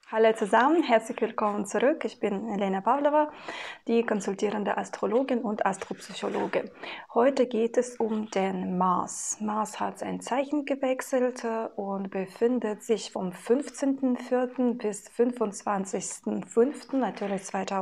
Hallo zusammen, herzlich willkommen zurück. Ich bin Elena Pavlova, die konsultierende Astrologin und Astropsychologin. Heute geht es um den Mars. Mars hat sein Zeichen gewechselt und befindet sich vom 15.04. bis 25.05. natürlich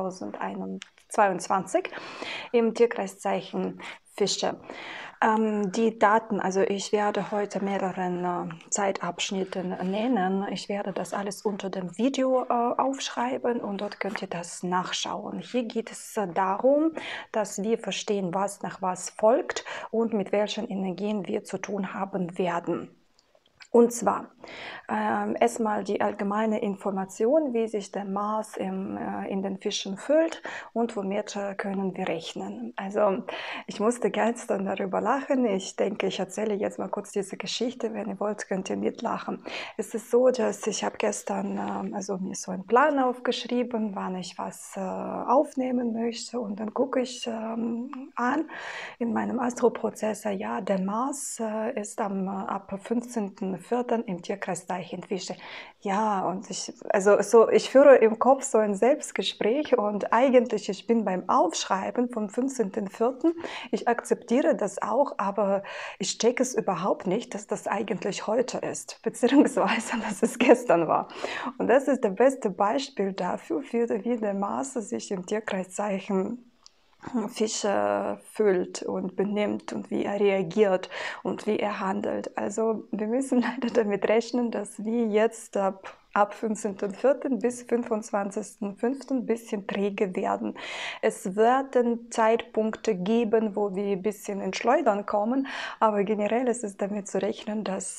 2022 im Tierkreiszeichen Fische. Die Daten, also ich werde heute mehreren Zeitabschnitten nennen. Ich werde das alles unter dem Video aufschreiben und dort könnt ihr das nachschauen. Hier geht es darum, dass wir verstehen, was nach was folgt und mit welchen Energien wir zu tun haben werden. Und zwar erstmal die allgemeine Information, wie sich der Mars in den Fischen füllt und womit können wir rechnen. Also ich musste gestern darüber lachen. Ich denke, ich erzähle jetzt mal kurz diese Geschichte. Wenn ihr wollt, könnt ihr mitlachen. Es ist so, dass ich habe gestern also mir so einen Plan aufgeschrieben, wann ich was aufnehmen möchte. Und dann gucke ich an in meinem Astroprozessor, ja, der Mars ist ab 15.04. im Tierkreiszeichen Fische. Ja, und ich führe im Kopf so ein Selbstgespräch und eigentlich, ich bin beim Aufschreiben vom 15.04. Ich akzeptiere das auch, aber ich checke es überhaupt nicht, dass das eigentlich heute ist, beziehungsweise, dass es gestern war. Und das ist das beste Beispiel dafür, wie der Mars sich im Tierkreiszeichen Fische fühlt und benimmt und wie er reagiert und wie er handelt. Also wir müssen leider damit rechnen, dass wir jetzt ab 15.04. bis 25.05. ein bisschen träge werden. Es werden Zeitpunkte geben, wo wir ein bisschen ins Schleudern kommen, aber generell ist es damit zu rechnen, dass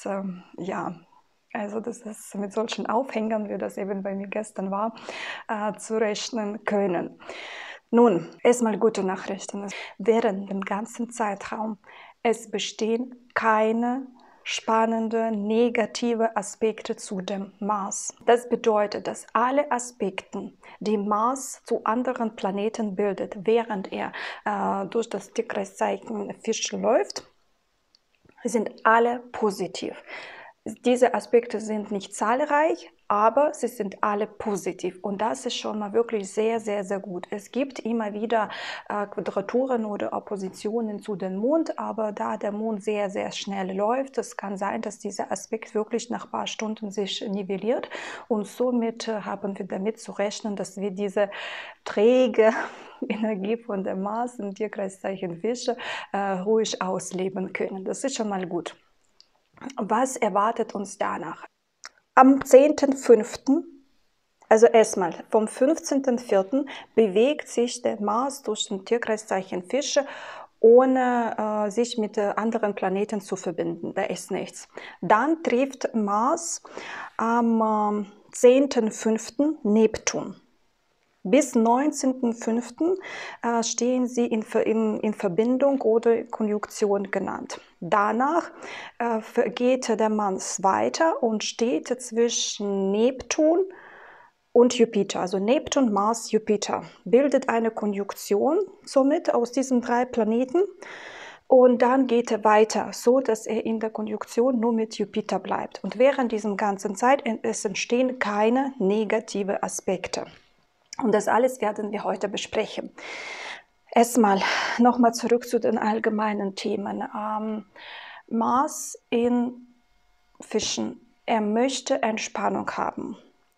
also das ist mit solchen Aufhängern, wie das eben bei mir gestern war, zu rechnen können. Nun, erstmal gute Nachrichten. Während dem ganzen Zeitraum es bestehen keine spannende negative Aspekte zu dem Mars. Das bedeutet, dass alle Aspekte, die Mars zu anderen Planeten bildet, während er durch das Tierkreiszeichen Fisch läuft, sind alle positiv. Diese Aspekte sind nicht zahlreich, aber sie sind alle positiv und das ist schon mal wirklich sehr, sehr, sehr gut. Es gibt immer wieder Quadraturen oder Oppositionen zu dem Mond, aber da der Mond sehr, sehr schnell läuft, es kann sein, dass dieser Aspekt wirklich nach ein paar Stunden sich nivelliert und somit haben wir damit zu rechnen, dass wir diese träge Energie von der Mars im Tierkreiszeichen Fische ruhig ausleben können. Das ist schon mal gut. Was erwartet uns danach? Am 10.05., also erstmal vom 15.04. bewegt sich der Mars durch den Tierkreiszeichen Fische, ohne sich mit anderen Planeten zu verbinden. Da ist nichts. Dann trifft Mars am 10.05. Neptun. Bis 19.05. Stehen sie in Verbindung oder Konjunktion genannt. Danach geht der Mars weiter und steht zwischen Neptun und Jupiter. Also Neptun, Mars, Jupiter bildet eine Konjunktion somit aus diesen drei Planeten. Und dann geht er weiter, so dass er in der Konjunktion nur mit Jupiter bleibt. Und während dieser ganzen Zeit entstehen keine negativen Aspekte. Und das alles werden wir heute besprechen. Erstmal nochmal zurück zu den allgemeinen Themen. Mars in Fischen. Er möchte Entspannung haben.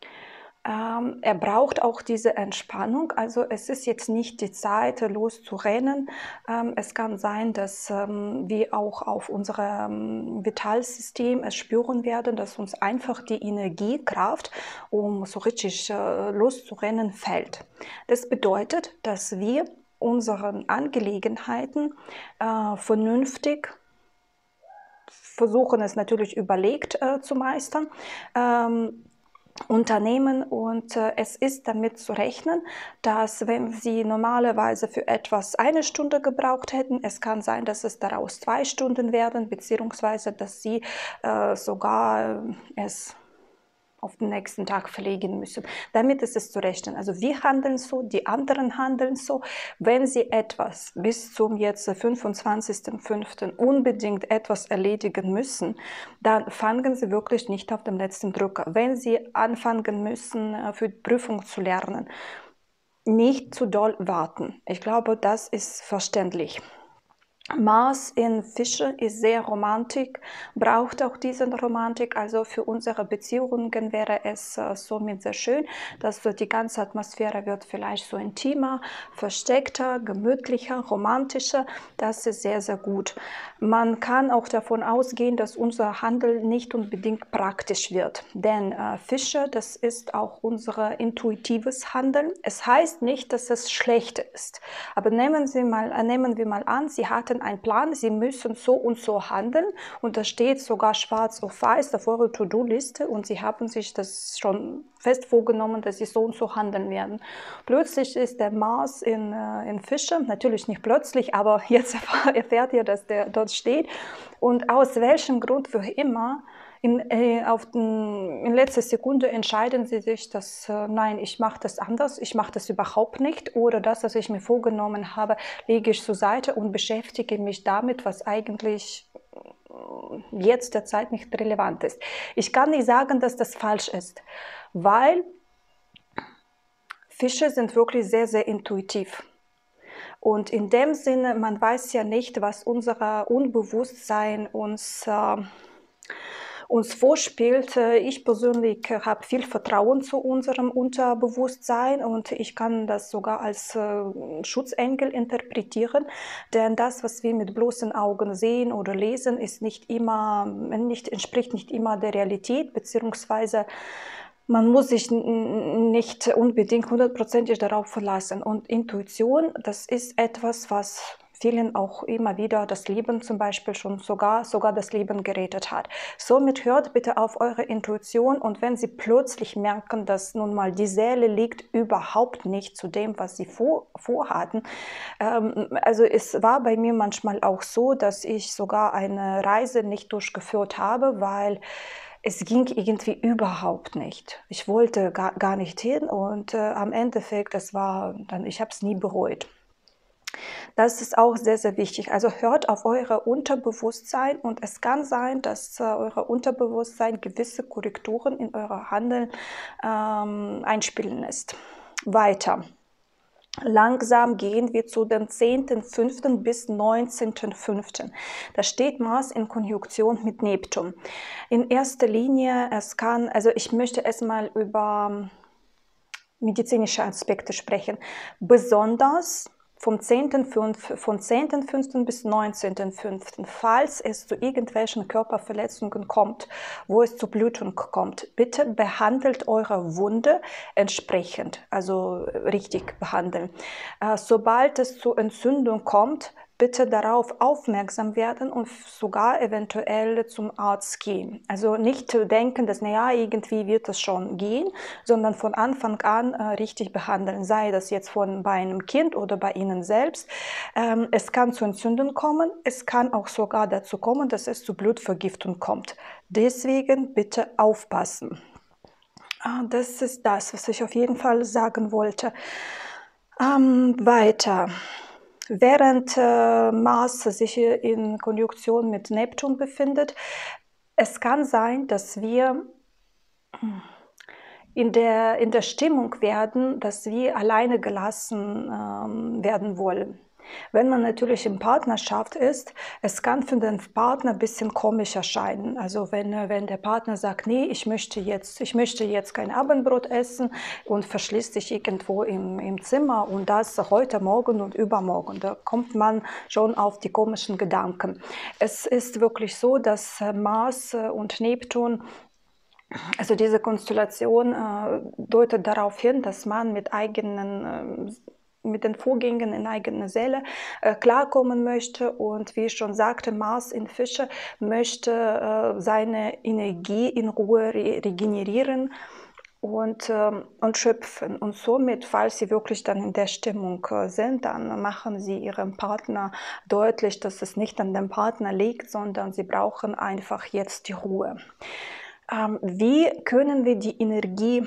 Er braucht auch diese Entspannung, also es ist jetzt nicht die Zeit, loszurennen. Es kann sein, dass wir auch auf unserem Vitalsystem es spüren werden, dass uns einfach die Energiekraft, um so richtig loszurennen, fällt. Das bedeutet, dass wir unseren Angelegenheiten vernünftig versuchen, es natürlich überlegt zu meistern, Unternehmen und es ist damit zu rechnen, dass wenn Sie normalerweise für etwas 1 Stunde gebraucht hätten, es kann sein, dass es daraus 2 Stunden werden, beziehungsweise dass Sie sogar es auf den nächsten Tag verlegen müssen. Damit ist es zu rechnen. Also wir handeln so, die anderen handeln so. Wenn sie etwas bis zum jetzt 25.05. unbedingt etwas erledigen müssen, dann fangen sie wirklich nicht auf dem letzten Drücker. Wenn sie anfangen müssen, für die Prüfung zu lernen, nicht zu doll warten. Ich glaube, das ist verständlich. Mars in Fische ist sehr romantisch, braucht auch diese Romantik. Also für unsere Beziehungen wäre es somit sehr schön, dass die ganze Atmosphäre wird vielleicht so intimer, versteckter, gemütlicher, romantischer. Das ist sehr, sehr gut. Man kann auch davon ausgehen, dass unser Handel nicht unbedingt praktisch wird. Denn Fische, das ist auch unser intuitives Handeln. Es heißt nicht, dass es schlecht ist. Aber nehmen wir mal an, Sie hatten einen Plan, Sie müssen so und so handeln und da steht sogar schwarz auf weiß auf eurer To-Do-Liste und Sie haben sich das schon fest vorgenommen, dass Sie so und so handeln werden. Plötzlich ist der Mars in Fische, natürlich nicht plötzlich, aber jetzt erfährt ihr, dass der dort steht und aus welchem Grund für immer in letzter Sekunde entscheiden sie sich, dass nein, ich mache das anders, ich mache das überhaupt nicht oder das, was ich mir vorgenommen habe, lege ich zur Seite und beschäftige mich damit, was eigentlich jetzt derzeit nicht relevant ist. Ich kann nicht sagen, dass das falsch ist, weil Fische sind wirklich sehr, sehr intuitiv. Und in dem Sinne, man weiß ja nicht, was unser Unbewusstsein uns vorspielt. Ich persönlich habe viel Vertrauen zu unserem Unterbewusstsein und ich kann das sogar als Schutzengel interpretieren, denn das, was wir mit bloßen Augen sehen oder lesen, entspricht nicht immer der Realität, beziehungsweise man muss sich nicht unbedingt hundertprozentig darauf verlassen. Und Intuition, das ist etwas, was vielen auch immer wieder das Leben zum Beispiel sogar das Leben gerettet hat. Somit hört bitte auf eure Intuition und wenn Sie plötzlich merken, dass nun mal die Seele liegt überhaupt nicht zu dem, was Sie vorhatten. Also es war bei mir manchmal auch so, dass ich sogar eine Reise nicht durchgeführt habe, weil es ging irgendwie überhaupt nicht. Ich wollte gar nicht hin und am Endeffekt, ich habe es nie bereut. Das ist auch sehr, sehr wichtig. Also hört auf euer Unterbewusstsein und es kann sein, dass euer Unterbewusstsein gewisse Korrekturen in euer Handeln einspielen lässt. Weiter. Langsam gehen wir zu dem 10.05. bis 19.05. Da steht Mars in Konjunktion mit Neptun. In erster Linie, ich möchte erstmal über medizinische Aspekte sprechen. Besonders vom 10.05. bis 19.05. Falls es zu irgendwelchen Körperverletzungen kommt, wo es zu Blutung kommt, bitte behandelt eure Wunde entsprechend, also richtig behandeln. Sobald es zu Entzündung kommt, bitte darauf aufmerksam werden und sogar eventuell zum Arzt gehen. Also nicht denken, dass naja, irgendwie wird es schon gehen, sondern von Anfang an richtig behandeln, sei das jetzt bei einem Kind oder bei Ihnen selbst. Es kann zu Entzündungen kommen, es kann auch sogar dazu kommen, dass es zu Blutvergiftung kommt. Deswegen bitte aufpassen. Das ist das, was ich auf jeden Fall sagen wollte. Weiter. Während Mars sich in Konjunktion mit Neptun befindet, es kann sein, dass wir in der Stimmung werden, dass wir alleine gelassen werden wollen. Wenn man natürlich in Partnerschaft ist, es kann für den Partner ein bisschen komisch erscheinen. Also wenn der Partner sagt, nee, ich möchte jetzt kein Abendbrot essen und verschließt sich irgendwo im Zimmer und das heute, morgen und übermorgen, da kommt man schon auf die komischen Gedanken. Es ist wirklich so, dass Mars und Neptun, also diese Konstellation deutet darauf hin, dass man mit den Vorgängen in eigener Seele klarkommen möchte und wie ich schon sagte, Mars in Fische möchte seine Energie in Ruhe regenerieren und schöpfen. Und somit, falls Sie wirklich dann in der Stimmung sind, dann machen Sie Ihrem Partner deutlich, dass es nicht an dem Partner liegt, sondern Sie brauchen einfach jetzt die Ruhe. Wie können wir die Energie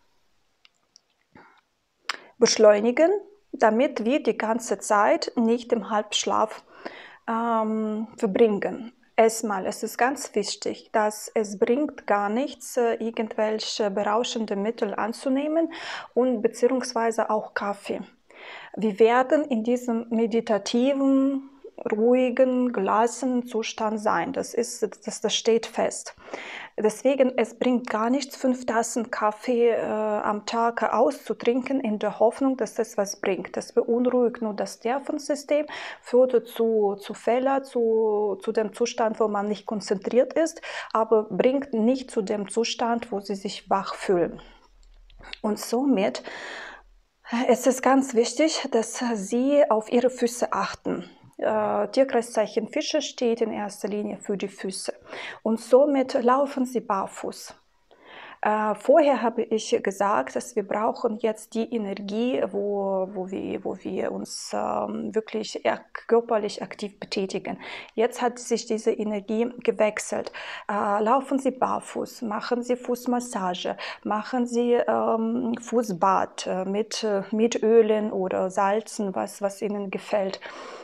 beschleunigen, damit wir die ganze Zeit nicht im Halbschlaf verbringen? Erstmal, es ist ganz wichtig, dass es bringt gar nichts, irgendwelche berauschende Mittel anzunehmen und beziehungsweise auch Kaffee. Wir werden in diesem meditativen, ruhigen, gelassenen Zustand sein. Das steht fest. Deswegen, es bringt gar nichts, 5 Tassen Kaffee am Tag auszutrinken, in der Hoffnung, dass das was bringt. Das beunruhigt nur das Nervensystem, führt zu Fehlern, zu dem Zustand, wo man nicht konzentriert ist, aber bringt nicht zu dem Zustand, wo sie sich wach fühlen. Und somit es ist ganz wichtig, dass Sie auf Ihre Füße achten. Tierkreiszeichen Fische steht in erster Linie für die Füße und somit laufen Sie barfuß. Vorher habe ich gesagt, dass wir brauchen jetzt die Energie, wo wir uns wirklich körperlich aktiv betätigen. Jetzt hat sich diese Energie gewechselt. Laufen Sie barfuß, machen Sie Fußmassage, machen Sie Fußbad mit Ölen oder Salzen, was Ihnen gefällt.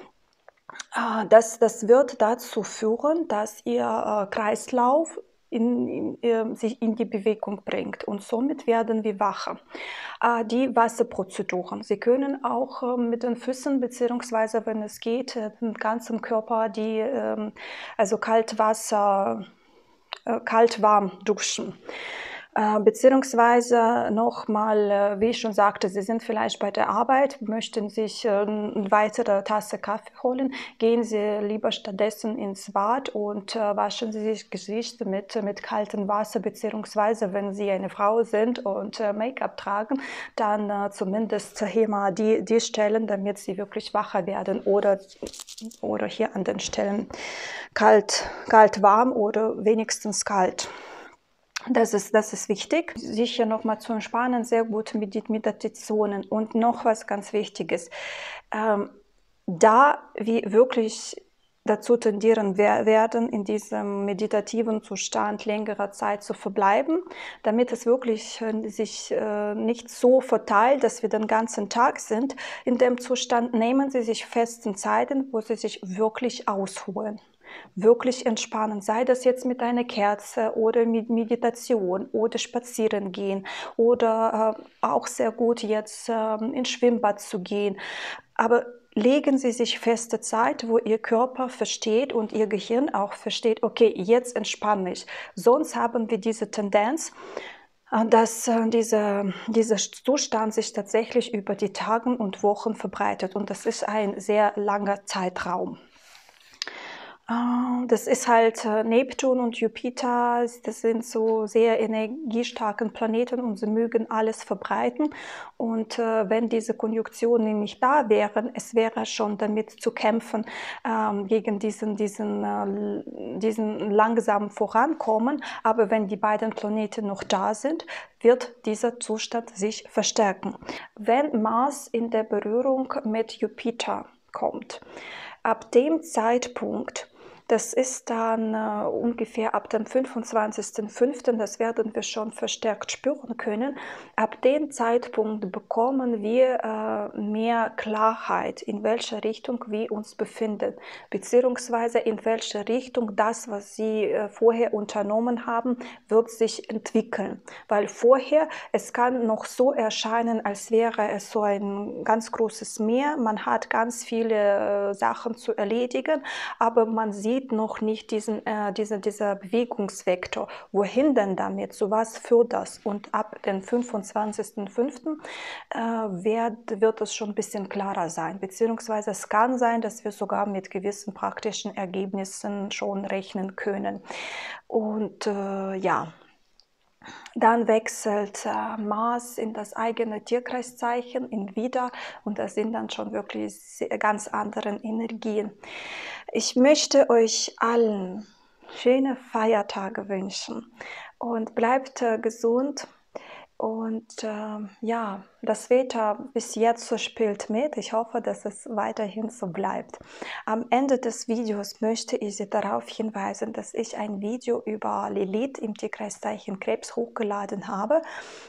Das wird dazu führen, dass Ihr Kreislauf sich in die Bewegung bringt und somit werden wir wacher. Die Wasserprozeduren. Sie können auch mit den Füßen beziehungsweise, wenn es geht, den ganzen Körper also Kaltwasser, kalt-warm duschen. Beziehungsweise nochmal, wie ich schon sagte, Sie sind vielleicht bei der Arbeit, möchten sich eine weitere Tasse Kaffee holen, gehen Sie lieber stattdessen ins Bad und waschen Sie sich Gesicht mit kaltem Wasser, beziehungsweise wenn Sie eine Frau sind und Make-up tragen, dann zumindest hier mal die Stellen, damit Sie wirklich wacher werden oder hier an den Stellen kalt, warm oder wenigstens kalt. Das ist wichtig. Sicher nochmal zu entspannen, sehr gut mit Meditationen. Und noch was ganz Wichtiges. Da wir wirklich dazu tendieren werden, in diesem meditativen Zustand längere Zeit zu verbleiben, damit es wirklich sich nicht so verteilt, dass wir den ganzen Tag sind. In dem Zustand nehmen Sie sich festen Zeiten, wo Sie sich wirklich ausruhen. Wirklich entspannen, sei das jetzt mit einer Kerze oder mit Meditation oder spazieren gehen oder auch sehr gut jetzt ins Schwimmbad zu gehen. Aber legen Sie sich feste Zeit, wo Ihr Körper versteht und Ihr Gehirn auch versteht, okay, jetzt entspanne ich. Sonst haben wir diese Tendenz, dass dieser Zustand sich tatsächlich über die Tage und Wochen verbreitet und das ist ein sehr langer Zeitraum. Das ist halt Neptun und Jupiter, das sind so sehr energiestarken Planeten und sie mögen alles verbreiten. Und wenn diese Konjunktionen nicht da wären, es wäre schon damit zu kämpfen gegen diesen langsamen Vorankommen. Aber wenn die beiden Planeten noch da sind, wird dieser Zustand sich verstärken. Wenn Mars in der Berührung mit Jupiter kommt, ab dem Zeitpunkt, das ist dann ungefähr ab dem 25.05., das werden wir schon verstärkt spüren können. Ab dem Zeitpunkt bekommen wir mehr Klarheit, in welcher Richtung wir uns befinden, beziehungsweise in welche Richtung das, was Sie vorher unternommen haben, wird sich entwickeln. Weil vorher, es kann noch so erscheinen, als wäre es so ein ganz großes Meer, man hat ganz viele Sachen zu erledigen, aber man sieht noch nicht dieser Bewegungsvektor. Wohin denn damit? Zu was führt das? Und ab dem 25.05. Wird es schon ein bisschen klarer sein. Beziehungsweise es kann sein, dass wir sogar mit gewissen praktischen Ergebnissen schon rechnen können. Und ja. Dann wechselt Mars in das eigene Tierkreiszeichen, in Widder, und das sind dann schon wirklich ganz andere Energien. Ich möchte euch allen schöne Feiertage wünschen und bleibt gesund. Und ja, das Wetter bis jetzt so spielt mit. Ich hoffe, dass es weiterhin so bleibt. Am Ende des Videos möchte ich Sie darauf hinweisen, dass ich ein Video über Lilith im Tierkreiszeichen Krebs hochgeladen habe.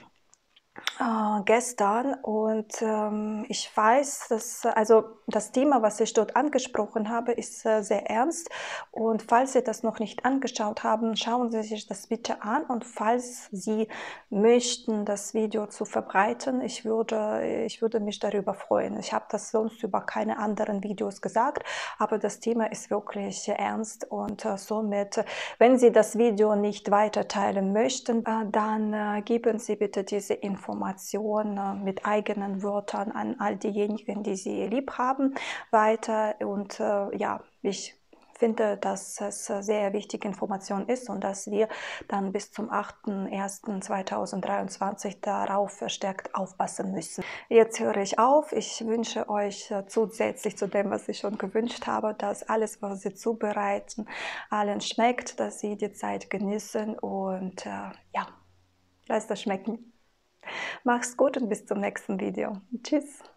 Gestern, und ich weiß, dass also das Thema, was ich dort angesprochen habe, ist sehr ernst, und falls Sie das noch nicht angeschaut haben, schauen Sie sich das bitte an, und falls Sie möchten, das Video zu verbreiten, ich würde mich darüber freuen. Ich habe das sonst über keine anderen Videos gesagt, aber das Thema ist wirklich ernst, und somit, wenn Sie das Video nicht weiter teilen möchten, dann geben Sie bitte diese Information mit eigenen Wörtern an all diejenigen, die Sie lieb haben, weiter. Und ja, ich finde, dass es sehr wichtige Information ist und dass wir dann bis zum 8.01.2023 darauf verstärkt aufpassen müssen. Jetzt höre ich auf. Ich wünsche euch zusätzlich zu dem, was ich schon gewünscht habe, dass alles, was Sie zubereiten, allen schmeckt, dass Sie die Zeit genießen, und ja, lasst es schmecken. Mach's gut und bis zum nächsten Video. Tschüss.